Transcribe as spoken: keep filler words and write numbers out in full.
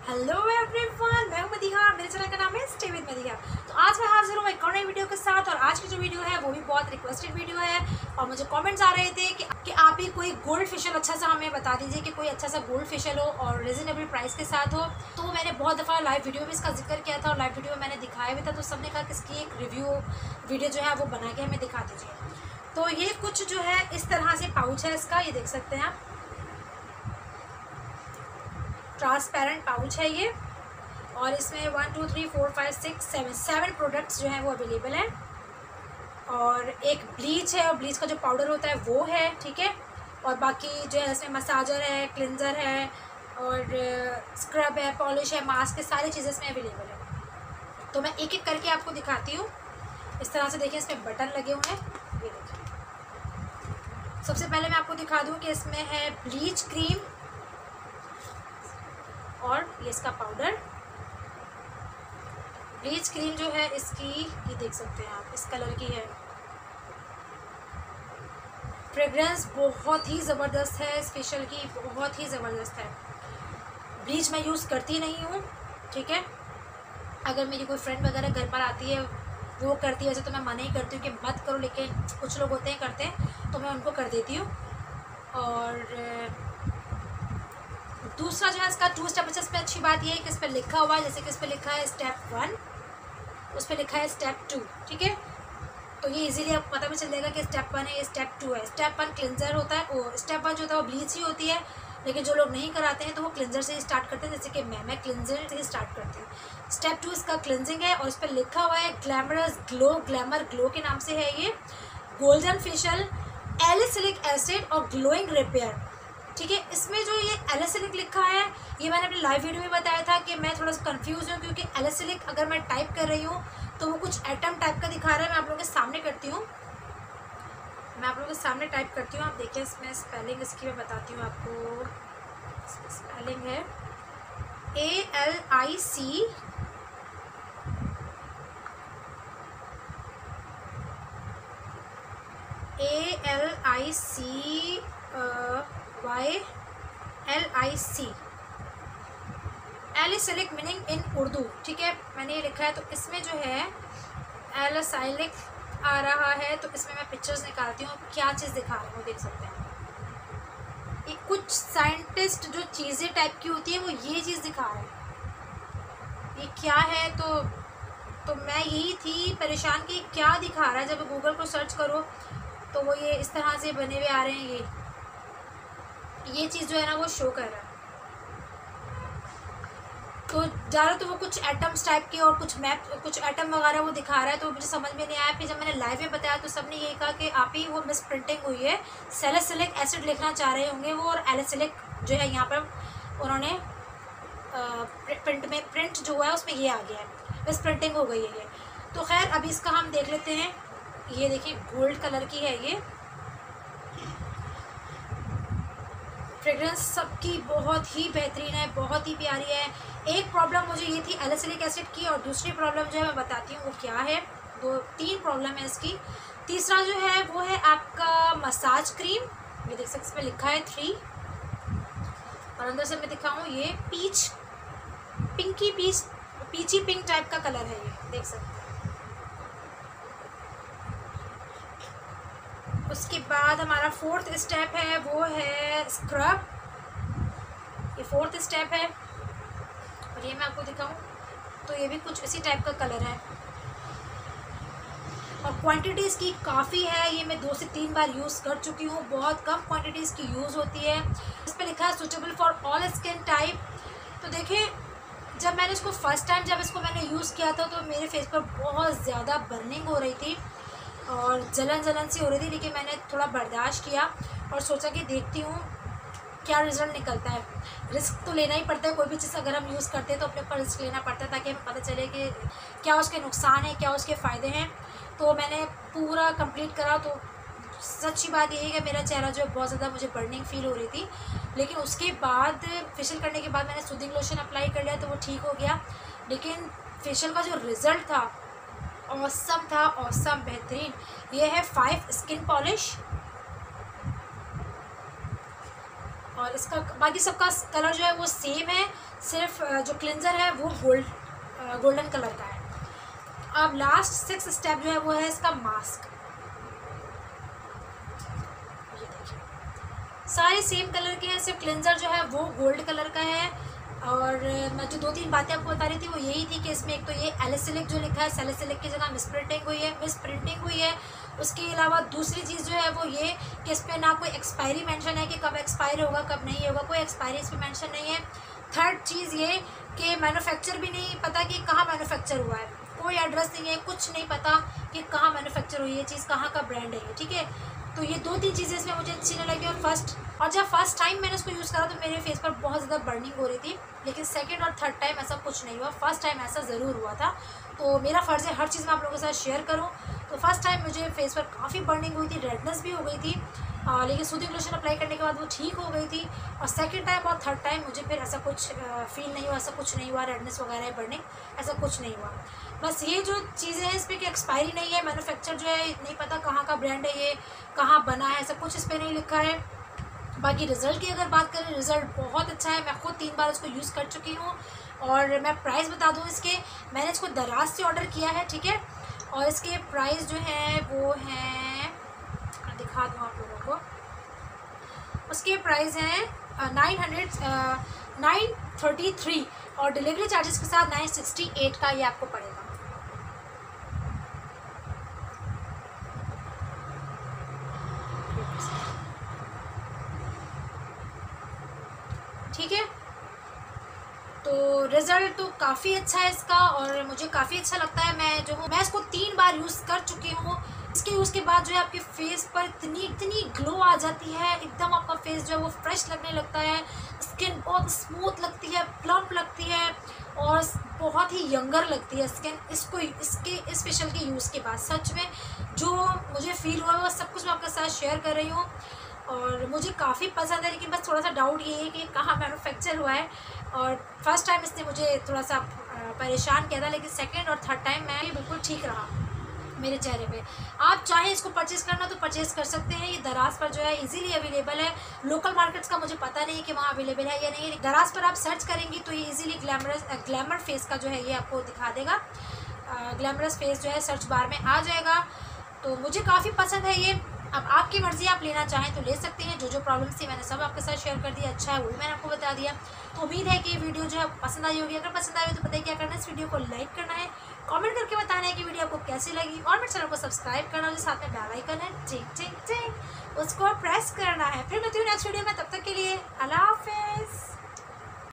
Hello everyone, मैं हूं मदीहा। मेरे चैनल का नाम है स्टे विद मदीहा। तो आज मैं हाजिर हूँ एक और नई वीडियो के साथ। और आज की जो वीडियो है वो भी बहुत रिक्वेस्टेड वीडियो है और मुझे कमेंट्स आ रहे थे कि, कि आप ही कोई गोल्ड फेशियल अच्छा सा हमें बता दीजिए कि कोई अच्छा सा गोल्ड फेशियल हो और रिजनेबल प्राइस के साथ हो। तो मैंने बहुत दफ़ा लाइव वीडियो में इसका जिक्र किया था और लाइव वीडियो में मैंने दिखाया भी था, तो सबने कहा कि इसकी एक रिव्यू वीडियो जो है वो बना के हमें दिखा दीजिए। तो ये कुछ जो है इस तरह से पाउच है इसका, ये देख सकते हैं आप, ट्रांसपेरेंट पाउच है ये। और इसमें one two three four five six seven seven products जो हैं वो अवेलेबल हैं। और एक ब्लीच है और ब्लीच का जो पाउडर होता है वो है, ठीक है। और बाकी जो है इसमें मसाजर है, क्लिनजर है और स्क्रब है, पॉलिश है, मास्क है, सारी चीज़ें इसमें अवेलेबल है। तो मैं एक एक करके आपको दिखाती हूँ। इस तरह से देखिए, इसमें बटन लगे हुए हैं, ये देखिए। सबसे पहले मैं आपको दिखा दूँ कि इसमें है ब्लीच क्रीम और ये इसका पाउडर। ब्लीच क्रीम जो है इसकी, ये देख सकते हैं आप, इस कलर की है। फ्रेग्रेंस बहुत ही ज़बरदस्त है इस फेशियल की, बहुत ही ज़बरदस्त है। ब्लीच मैं यूज़ करती नहीं हूँ, ठीक है। अगर मेरी कोई फ्रेंड वगैरह घर पर आती है वो करती है, वैसे तो मैं मना ही करती हूँ कि मत करो, लेकिन कुछ लोग होते हैं करते हैं तो मैं उनको कर देती हूँ। और दूसरा जो है इसका टू स्टेप, अच्छा इस पर अच्छी बात ये है कि इस पर लिखा हुआ है, जैसे कि इस पर लिखा है स्टेप वन, उस पर लिखा है स्टेप टू, ठीक है। तो ये इजीली आपको पता भी चल जाएगा कि स्टेप वन है, ये स्टेप टू है। स्टेप वन क्लिनजर होता है, वो स्टेप वन जो होता है वो ब्लीच ही होती है, लेकिन जो लोग नहीं कराते हैं तो वो क्लिनजर से ही स्टार्ट करते हैं, जैसे कि मैं मैं क्लिनजर से ही स्टार्ट करती हूँ। स्टेप टू इसका क्लिनजिंग है और इस पर लिखा हुआ है ग्लैमरस ग्लो, ग्लैमर ग्लो के नाम से है ये। गोल्डन फेशियल, एलिसिलिक एसिड और ग्लोइंग रिपेयर, ठीक है। इसमें जो ये एलिसिलिक लिखा है, ये मैंने अपने लाइव वीडियो में बताया था कि मैं थोड़ा सा कंफ्यूज हूँ, क्योंकि एलिसिलिक अगर मैं टाइप कर रही हूँ तो वो कुछ एटम टाइप का दिखा रहा है। मैं आप लोगों के सामने करती हूँ, मैं आप लोगों के सामने टाइप करती हूँ। आप देखिए, इसमें स्पेलिंग इसकी मैं बताती हूँ आपको। स्पेलिंग है A L I C A L I C Y L I C, salicylic meaning in Urdu, ठीक है। मैंने ये लिखा है, तो इसमें जो है एलिसिलिक आ रहा है। तो इसमें मैं पिक्चर्स निकालती हूँ, क्या चीज़ दिखा रही हूँ, देख सकते हैं। ये कुछ साइंटिस्ट जो चीज़ें टाइप की होती है वो ये चीज़ दिखा रहे हैं, ये क्या है। तो तो मैं यही थी परेशान कि क्या दिखा रहा है। जब गूगल को सर्च करो तो वो ये इस तरह से बने हुए आ रहे हैं, ये ये चीज़ जो है ना वो शो कर रहा है। तो ज़्यादा तो वो कुछ एटम्स टाइप के और कुछ मैप, कुछ एटम वगैरह वो दिखा रहा है, तो मुझे समझ में नहीं आया। फिर जब मैंने लाइव में बताया तो सबने यही कहा कि आप ही वो मिस प्रिंटिंग हुई है, सैलिसिलिक एसिड लिखना चाह रहे होंगे वो, और एलिसिलिक जो है यहाँ पर उन्होंने प्रिंट में, प्रिंट जो हुआ है उसमें ये आ गया है, मिस प्रिंटिंग हो गई है ये। तो खैर अभी इसका हम देख लेते हैं। ये देखिए गोल्ड कलर की है ये। फ्रेग्रेंस सबकी बहुत ही बेहतरीन है, बहुत ही प्यारी है। एक प्रॉब्लम मुझे ये थी एलिसिलिक एसिड की, और दूसरी प्रॉब्लम जो है मैं बताती हूँ वो क्या है। दो तीन प्रॉब्लम है इसकी। तीसरा जो है वो है आपका मसाज क्रीम, ये देख सकते, इसमें लिखा है थ्री, और अंदर से मैं दिखाऊँ, ये peach, pinky peach, peachy pink type का कलर है ये, देख सकते हैं। उसके बाद हमारा फोर्थ स्टेप है वो है स्क्रब, ये फोर्थ स्टेप है। और ये मैं आपको दिखाऊं तो ये भी कुछ इसी टाइप का कलर है, और क्वांटिटी इसकी काफ़ी है। ये मैं दो से तीन बार यूज़ कर चुकी हूँ, बहुत कम क्वांटिटी इसकी यूज़ होती है। इस पर लिखा है suitable for all skin type. तो देखिए, जब मैंने इसको फर्स्ट टाइम जब इसको मैंने यूज़ किया था तो मेरे फेस पर बहुत ज़्यादा बर्निंग हो रही थी और जलन जलन सी हो रही थी, लेकिन मैंने थोड़ा बर्दाश्त किया और सोचा कि देखती हूँ क्या रिज़ल्ट निकलता है। रिस्क तो लेना ही पड़ता है, कोई भी चीज़ अगर हम यूज़ करते हैं तो अपने ऊपर रिस्क लेना पड़ता है, ताकि हमें पता चले कि क्या उसके नुकसान है, क्या उसके फ़ायदे हैं। तो मैंने पूरा कंप्लीट करा। तो सच्ची बात यही है कि मेरा चेहरा जो है बहुत ज़्यादा मुझे बर्निंग फील हो रही थी, लेकिन उसके बाद फेशियल करने के बाद मैंने सूदिंग लोशन अप्लाई कर लिया तो वो ठीक हो गया। लेकिन फेशियल का जो रिज़ल्ट था ऑसम था, ऑसम, बेहतरीन। ये है फाइव स्किन पॉलिश, और इसका बाकी सबका कलर जो है वो सेम है, सिर्फ जो क्लिनजर है वो गोल्ड गोल्डन कलर का है। अब लास्ट सिक्स स्टेप जो है वो है इसका मास्क। ये देखिए सारे सेम कलर के हैं, सिर्फ क्लिनजर जो है वो गोल्ड कलर का है। और मैं जो दो तीन बातें आपको बता रही थी वो यही थी कि इसमें एक तो ये एलिसिलिक जो लिखा है, सेलिसिलिक की जगह मिस प्रिंटिंग हुई है मिस प्रिंटिंग हुई है उसके अलावा दूसरी चीज़ जो है वो ये कि इस पर ना कोई एक्सपायरी मेंशन है कि कब एक्सपायर होगा कब नहीं होगा, कोई एक्सपायरी इस पर मेंशन नहीं है। थर्ड चीज़ ये कि मैन्युफैक्चर भी नहीं पता कि कहाँ मैन्युफैक्चर हुआ है, कोई एड्रेस नहीं है, कुछ नहीं पता कि कहाँ मैन्युफैक्चर हुई है चीज़, कहाँ का ब्रांड है ये, ठीक है। तो ये दो तीन चीज़ें इसमें मुझे अच्छी नहीं लगी। और फर्स्ट और जब फर्स्ट टाइम मैंने इसको यूज़ करा तो मेरे फेस पर बहुत ज़्यादा बर्निंग हो रही थी, लेकिन सेकंड और थर्ड टाइम ऐसा कुछ नहीं हुआ, फर्स्ट टाइम ऐसा ज़रूर हुआ था। तो मेरा फ़र्ज़ है हर चीज़ मैं आप लोगों के साथ शेयर करूँ। तो फर्स्ट टाइम मुझे फेस पर काफ़ी बर्निंग हुई थी, रेडनेस भी हो गई थी, आ, लेकिन सूदिंग लोशन अप्लाई करने के बाद वो ठीक हो गई थी। और सेकंड टाइम और थर्ड टाइम मुझे फिर ऐसा कुछ फील नहीं हुआ, ऐसा कुछ नहीं हुआ, रेडनेस वगैरह बर्निंग ऐसा कुछ नहीं हुआ। बस ये जो चीज़ें हैं इस पर कि एक्सपायरी नहीं है, मैन्युफैक्चर जो है नहीं पता कहाँ का ब्रांड है, ये कहाँ बना है, ऐसा कुछ इस पर नहीं लिखा है। बाकी रिज़ल्ट की अगर बात करें, रिज़ल्ट बहुत अच्छा है, मैं खुद तीन बार इसको यूज़ कर चुकी हूँ। और मैं प्राइस बता दूँ इसके, मैंने इसको दराज से ऑर्डर किया है, ठीक है। और इसके प्राइस जो है वो हैं, दिखा दूँ आप लोगों को, उसके प्राइस हैं nine hundred nine thirty three और डिलीवरी चार्जेस के साथ नाइन सिक्सटी एट का ये आपको पड़ेगा। ठीक है, तो रिज़ल्ट तो काफ़ी अच्छा है इसका और मुझे काफ़ी अच्छा लगता है। मैं जो हूँ मैं इसको तीन बार यूज़ कर चुकी हूँ। इसके यूज़ के बाद जो है आपके फेस पर इतनी इतनी ग्लो आ जाती है, एकदम आपका फेस जो है वो फ्रेश लगने लगता है, स्किन बहुत स्मूथ लगती है, प्लम्प लगती है और बहुत ही यंगर लगती है स्किन। इसको इसके इस फेशियल के यूज़ के बाद सच में जो मुझे फ़ील हुआ वो सब कुछ मैं आपके साथ शेयर कर रही हूँ और मुझे काफ़ी पसंद है। लेकिन बस थोड़ा सा डाउट ये है कि कहाँ मैन्युफैक्चर हुआ है और फर्स्ट टाइम इसने मुझे थोड़ा सा परेशान किया था, लेकिन सेकंड और थर्ड टाइम मैं बिल्कुल ठीक रहा मेरे चेहरे पे। आप चाहे इसको परचेस करना तो परचेस कर सकते हैं, ये दराज पर जो है इजीली अवेलेबल है। लोकल मार्केट्स का मुझे पता नहीं है कि वहाँ अवेलेबल है या नहीं। दराज पर आप सर्च करेंगी तो ये इजीली ग्लैमरस ग्लैमर फेस का जो है ये आपको दिखा देगा, ग्लैमरस फेस जो है सर्च बार में आ जाएगा। तो मुझे काफ़ी पसंद है ये। अब आपकी मर्ज़ी, आप लेना चाहें तो ले सकते हैं। जो जो प्रॉब्लम्स थी मैंने सब आपके साथ शेयर कर दिया, अच्छा है वो मैंने आपको बता दिया। तो उम्मीद है कि ये वीडियो जो है पसंद आई होगी। अगर पसंद आई हो तो बताइए क्या करना है, इस वीडियो को लाइक करना है, कमेंट करके बताना है कि वीडियो आपको कैसी लगी और मेरे चैनल को सब्सक्राइब करना है, जो साथ में बेल आइकन है टिंग टिंग टिंग उसको प्रेस करना है। फिर मिलती हूँ नेक्स्ट वीडियो में, तब तक के लिए अल्लाह हाफिज़।